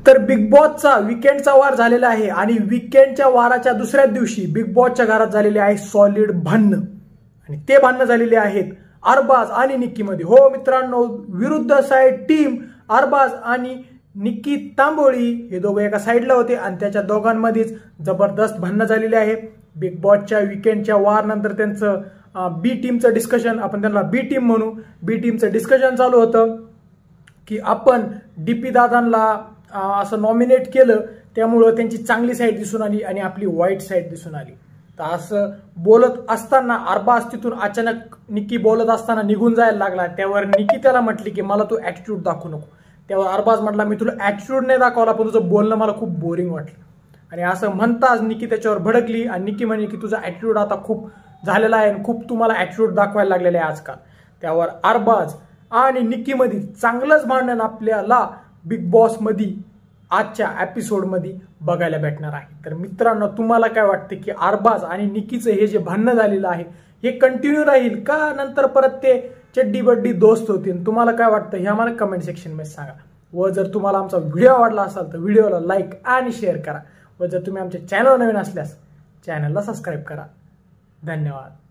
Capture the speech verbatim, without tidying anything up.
तर बिग बॉसचा वीकेंडचा वार झालेला आहे आणि वीकेंडच्या वाराच्या दुसऱ्या दिवशी बिग बॉसच्या घरात झालेले आहे सॉलिड भांडण आणि ते भांडण झालेले आहेत अरबाज आणि निक्की मध्ये। हो मित्रांनो, विरुद्ध साइड टीम अरबाज आणि निक्की तांबोळी हे दोघे एका साइडला होते आणि त्याच्या दोघांमध्येच जबरदस्त भांडण झालेले आहे। बिग बॉसच्या वीकेंडच्या वार नंतर त्यांचं बी टीमचं डिस्कशन, आपण त्यांना बी टीम म्हणू, बी टीमचं डिस्कशन चालू होतं की आपण डीपी दादांना असं नॉमिनेट केलं त्यामुळं त्यांची चांगली साईड दिसून आली आणि आपली वाईट साईड दिसून आली। तर असं बोलत असताना अरबाज तिथून अचानक निक्की बोलत असताना निघून जायला लागला। त्यावर निक्की त्याला म्हटली की मला तू ॲटिट्यूड दाखवू नको। त्यावर अरबाज म्हटला मी तुला ॲटिट्यूड नाही दाखवला, पण तुझं बोलणं मला खूप बोरिंग वाटलं। आणि असं म्हणताच निक्की त्याच्यावर भडकली आणि निक्की म्हणे की तुझा ॲटिट्यूड आता खूप झालेला आहे आणि खूप तुम्हाला ॲटिट्यूड दाखवायला लागलेला आहे आजकाल। त्यावर अरबाज आणि निक्कीमध्ये चांगलंच भांडण आपल्याला बिग बॉस मध्ये आजच्या एपिसोड मध्ये बघायला भेटणार आहे। तर मित्रांनो, तुम्हाला काय वाटते की अरबाज आणि निक्कीचं हे जे भांडण झालेलं आहे हे कंटिन्यू राहील का नंतर परत ते चड्डी बड्डी दोस्त होतील? तुम्हाला काय वाटतं हे आम्हाला कमेंट सेक्शन मध्ये सांगा। व जर तुम्हाला आमचा व्हिडिओ आवडला असेल तर व्हिडिओला लाईक आणि शेअर करा। व जर तुम्ही आमच्या चॅनल नवीन असल्यास चॅनलला सबस्क्राईब करा। धन्यवाद।